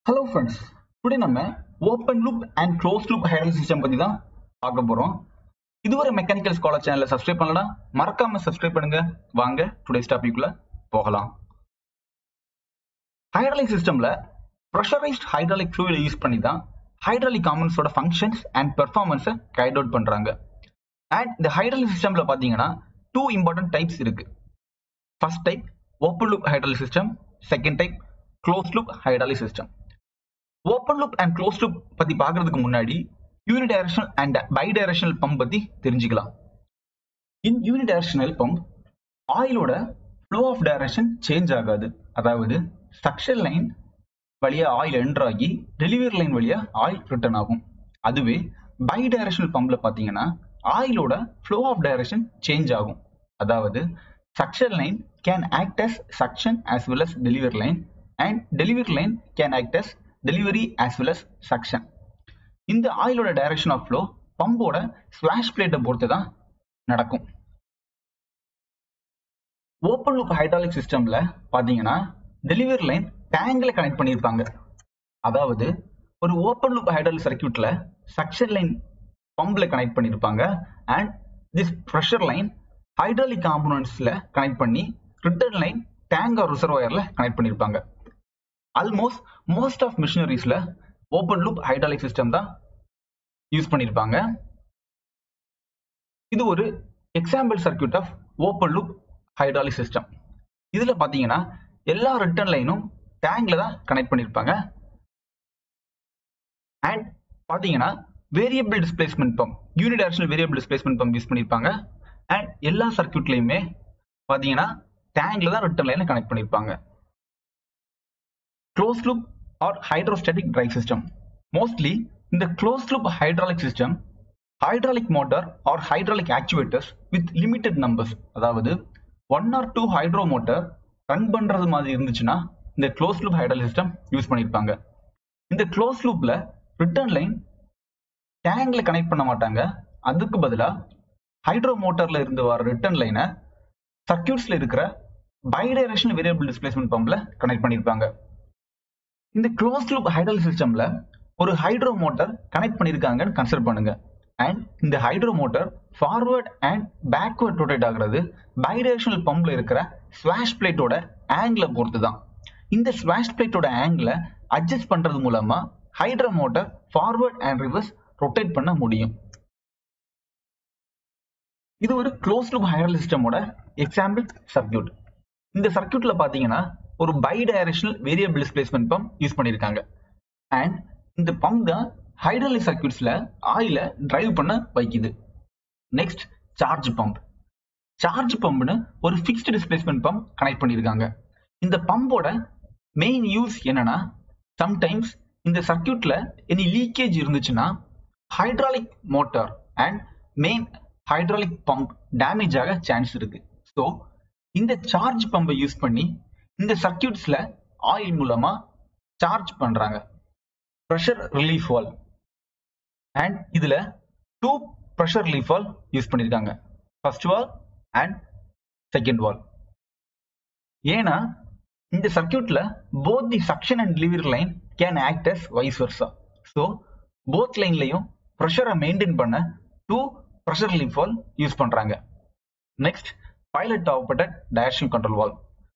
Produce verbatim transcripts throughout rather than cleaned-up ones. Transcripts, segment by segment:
Hello friends, today நம்ம open loop and closed loop hydraulic system பத்தி தான் பார்க்க போறோம். இதுவரை மெக்கானிக்கல் ஸ்காலர் சேனலை சப்ஸ்கிரைப் பண்ணலனா மறக்காம சப்ஸ்கிரைப் பண்ணுங்க. வாங்க டுடேஸ் டாபிக்குள்ள போகலாம். ஹைட்ராலிக் சிஸ்டம்ல pressurized hydraulic fluid யூஸ் பண்ணி தான் ஹைட்ராலிக் காம்பனன்ட்ஸோட ஃபங்க்ஷன்ஸ் அண்ட் பெர்ஃபார்மன்ஸை கைட் அவுட் பண்றாங்க. அண்ட் இந்த ஹைட்ராலிக் சிஸ்டம்ல பாத்தீங்கன்னா டூ இம்பார்ட்டன்ட் டைப்ஸ் இருக்கு. First type open loop hydraulic system, second type closed loop hydraulic system. Open loop and close loop பத்தி பாக்குறதுக்கு முன்னாடி யூனிடைரக்ஷனல் அண்ட் பைடைரக்ஷனல் பம்ப் பத்தி தெரிஞ்சுக்கலாம். இன் யூனிடைரக்ஷனல் பம்ப் ஆயிலோட ஃப்ளோ ஆஃப் டைரக்ஷன் சேஞ்ச் ஆகாது. அதாவது suction line வழியா ஆயில் என்டர் ஆகி டெலிவரி லைன் வழியா ஆயில் ரிட்டர்ன் ஆகும். அதுவே பைடைரக்ஷனல் பம்ப்ல பாத்தீங்கன்னா ஆயிலோட ஃப்ளோ ஆஃப் டைரக்ஷன் சேஞ்ச் ஆகும். அதாவது suction line can act as suction as well as delivery line and delivery line can act as delivery as well as suction. இந்த ஆயிலோட டைரக்ஷன் ஆஃப் ஃப்ளோ பம்போட ஸ்வாஷ் பிளேட்டை பொறுத்து தான் நடக்கும். ஓப்பன் லூப் ஹைட்ராலிக் சிஸ்டம்ல பாத்தீங்கன்னா டெலிவரி லைன் டேங்க்ல கனெக்ட் பண்ணியிருப்பாங்க. அதாவது ஒரு ஓப்பன் லூப் ஹைட்ராலிக் சர்க்யூட்ல சக்ஷன் லைன் பம்ப்ல கனெக்ட் பண்ணியிருப்பாங்க and this pressure line hydraulic காம்பனன்ட்ஸ்ல கனெக்ட் பண்ணி ரிட்டர்ன் லைன் டேங்க் ஆர் ரிசர்வாயர்ல கனெக்ட் பண்ணியிருப்பாங்க. ஆல்மோஸ்ட் மோஸ்ட் ஆஃப் மிஷினரிஸ்ல ஓப்பன் லூப் ஹைட்ராலிக் சிஸ்டம் தான் யூஸ் பண்ணியிருப்பாங்க. இது ஒரு example circuit of open loop hydraulic system. இதுல பாத்தீங்கன்னா எல்லா ரிட்டர்ன் லைனும் டேங்க்ல தான் கனெக்ட் பண்ணியிருப்பாங்க. அண்ட் பாத்தீங்கன்னா variable displacement pump, unidirectional variable displacement pump use பண்ணியிருப்பாங்க. அண்ட் எல்லா சர்க்யூட்லயுமே பாத்தீங்கன்னா டேங்க்ல தான் ரிட்டர்ன் லைனை கனெக்ட் பண்ணியிருப்பாங்க. Closed loop or hydrostatic drive system. Mostly in the closed loop hydraulic system, hydraulic motor or hydraulic actuators with limited numbers, அதாவது one or two hydro motor run பண்றது மாதிரி இருந்துச்சுன்னா இந்த closed loop hydraulic system use பண்ணிருப்பாங்க. இந்த closed loopல return line டேங்க்ல connect பண்ண மாட்டாங்க. அதுக்கு பதிலா ஹைட்ரோ மோட்டார்ல இருந்து வர ரிட்டர்ன் லைனை சர்க்யூட்ஸ்ல இருக்கிற பைடைரக்ஷனல் வேரியபிள் டிஸ்பிளேஸ்மெண்ட் பம்ப்ல கனெக்ட் பண்ணிருப்பாங்க. இந்த க்ளோஸ்ட் லூப் ஹைட்ராலிக் சிஸ்டம்ல ஒரு ஹைட்ரோ மோட்டார் கனெக்ட் பண்ணிருக்காங்கன்னு கன்சிடர் பண்ணுங்க. அண்ட் இந்த hydro motor forward and backward rotate ஆகுறது பைடைரக்ஷனல் பம்ப்ல இருக்கிற ஸ்வாஷ் பிளேட்டோட ஆங்கிளை பொறுத்து தான். இந்த ஸ்வாஷ் பிளேட்டோட ஆங்கிளை அட்ஜஸ்ட் பண்றது மூலமா hydro motor forward and reverse rotate பண்ண முடியும். இது ஒரு க்ளோஸ்ட் லூப் ஹைட்ராலிக் சிஸ்டமோட எக்ஸாம்பிள் சர்க்யூட். இந்த சர்க்யூட்ல பாத்தீங்கன்னா ஒரு bidirectional variable displacement pump use பண்ணிருக்காங்க. அண்ட் இந்த பம்ப் தான் ஹைட்ராலிக் சர்க்யூட்ஸ்ல ஆயில டிரைவ் பண்ண வைக்குது. Next charge pump. சார்ஜ் பம்ப்னு ஒரு ஃபிக்ஸ்டு டிஸ்பிளேஸ்மெண்ட் பம்ப் கனெக்ட் பண்ணிருக்காங்க. இந்த பம்போட மெயின் யூஸ் என்னன்னா, சம்டைம்ஸ் இந்த சர்க்யூட்ல எனி லீக்கேஜ் இருந்துச்சுன்னா hydraulic motor and main hydraulic pump damage ஆக சான்ஸ் இருக்கு. ஸோ இந்த சார்ஜ் பம்பை யூஸ் பண்ணி இந்த சர்க்யூட்ஸ்ல ஆயில் மூலமா சார்ஜ் பண்றாங்க. Pressure relief valve. அண்ட் இதுல two pressure relief valve use பண்ணிருக்காங்க. First valve and second valve. ஏன்னா இந்த சர்க்யூட்ல both the suction and delivery line can act as vice versa. So both லைன்லயும் ப்ரெஷரை மெயின்டைன் பண்ண two pressure relief valve use பண்றாங்க. Next pilot operated direction control valve.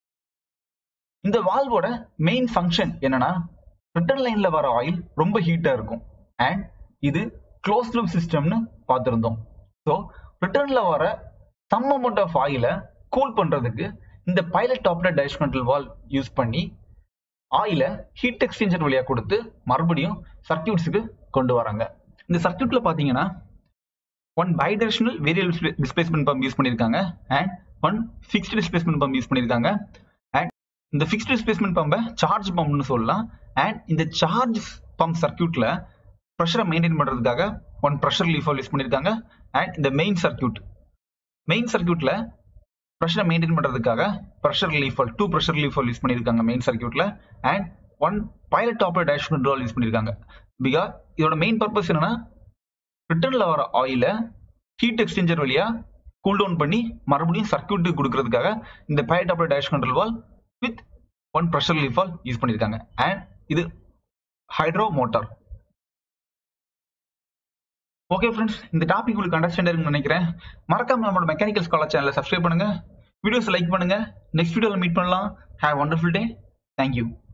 இந்த வால்வோட மெயின் ஃபங்க்ஷன் என்னன்னா, ரிட்டர்ன் லைன்ல வர ஆயில் ரொம்ப ஹீட்டா இருக்கும். அண்ட் இது க்ளோஸ் லூப் சிஸ்டம்னு பார்த்திருந்தோம். ஸோ ரிட்டர்ன்ல வர சம் அமௌண்ட் ஆஃப் ஆயிலை கூல் பண்றதுக்கு இந்த pilot operated direction control valve use பண்ணி ஆயிலை ஹீட் எக்ஸ்சேஞ்சர் வழியா கொடுத்து மறுபடியும் சர்க்யூட்ஸுக்கு கொண்டு வராங்க. இந்த சர்க்யூட்ல பாத்தீங்கன்னா one bidirectional variable displacement pump use பண்ணிருக்காங்க and one fixed displacement pump use பண்ணிருக்காங்க. இந்த ஃபிக்ஸ்ட் டிஸ்பிளேஸ்மெண்ட் பம்பை சார்ஜ் பம்ப்னு சொல்லலாம். அண்ட் இந்த சார்ஜ் பம்ப் சர்க்யூட்ல ப்ரெஷரை மெயின்டைன் பண்றதுக்காக one pressure relief valve use பண்ணிருக்காங்க. அண்ட் இந்த மெயின் சர்க்யூட் மெயின் சர்க்யூட்ல ப்ரெஷரை மெயின்டைன் பண்றதுக்காக pressure relief valve two pressure relief valve use பண்ணிருக்காங்க மெயின் சர்க்யூட்ல. And one pilot operated direction control valve use பண்ணிருக்காங்க. பிகாஸ் இதோட மெயின் பர்பஸ் என்னன்னா, ரிட்டர்ன்ல வர ஆயில ஹீட் எக்ஸ்சேஞ்சர் வழியா கூல் டவுன் பண்ணி மறுபடியும் சர்க்யூட்டுக்கு கொடுக்கறதுக்காக இந்த pilot operated direction control valve with one pressure relief valve use பண்ணிருக்காங்க. அண்ட் இது ஹைட்ரோ மோட்டார். ஓகே ஃப்ரெண்ட்ஸ், இந்த டாபிக் உங்களுக்கு அண்டர்ஸ்டாண்ட் இருக்குன்னு நினைக்கிறேன். மறக்காம நம்மளோட மெக்கானிக்கல் ஸ்காலர் சேனலை சப்ஸ்கிரைப் பண்ணுங்க, வீடியோஸ் லைக் பண்ணுங்க. நெக்ஸ்ட் வீடியோவில் மீட் பண்ணலாம். Have wonderful day. தேங்க்யூ.